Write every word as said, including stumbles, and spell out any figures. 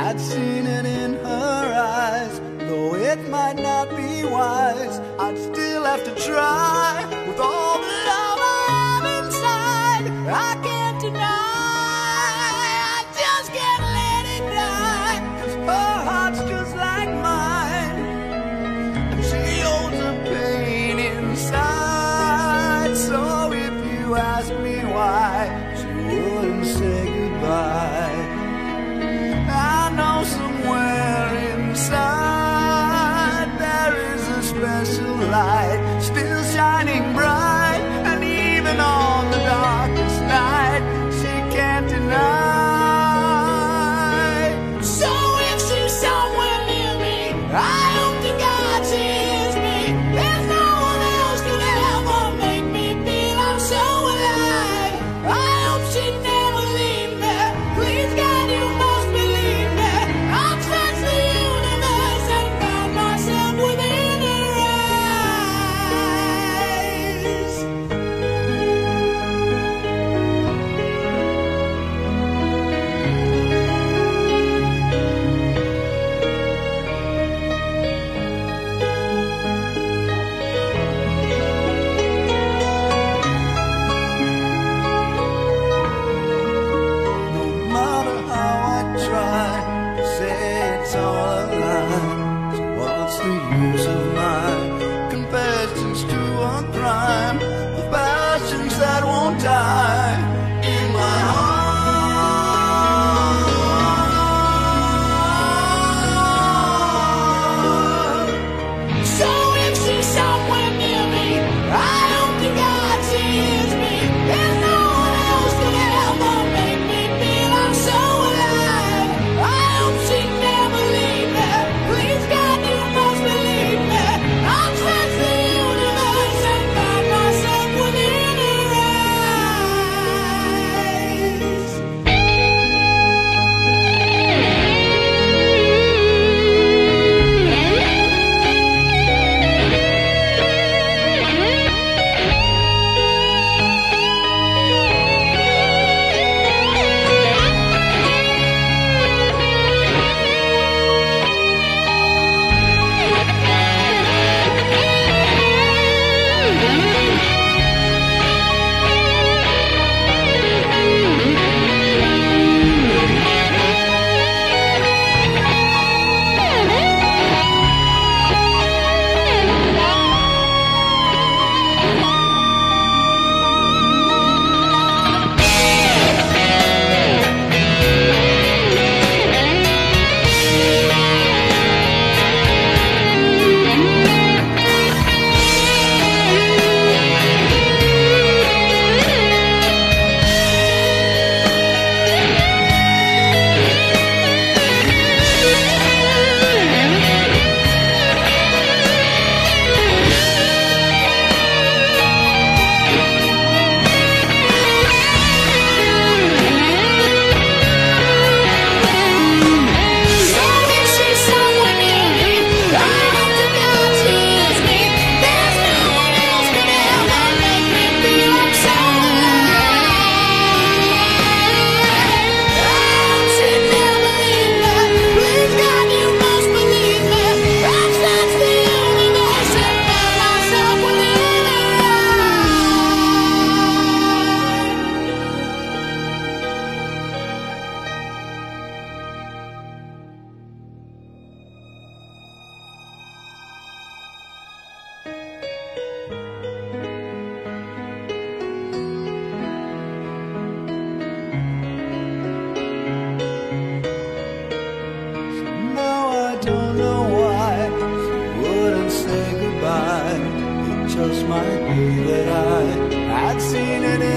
I'd seen it in her eyes. Though it might not be wise, I'd still have to try. With all the love I have inside, I can't deny, I just can't let it die. 'Cause her heart's just like mine, and she holds a pain inside. So if you ask me why she wouldn't say goodbye, I know somewhere inside there is a special light still shining bright, and even on the darkest night she can't deny. So if she's somewhere near me, I hope to God she hears me. There's no one else could ever make me feel I'm so alive. I hope she never leave me. Please God, you must believe me. I'll touch the universe and find myself within her eyes. No matter how I try to say it's all a lie, so what's the use of my confessions to a crime, of passions that won't die in my heart? So if she's somewhere near me, I hope to God she hears me. There's no one else could ever make me feel I'm so alive. I hope she never leave me. Please God, you must believe me. I'll touch the universe and find myself within her eyes. Now I don't know why she wouldn't say goodbye. It just might be that I had seen it in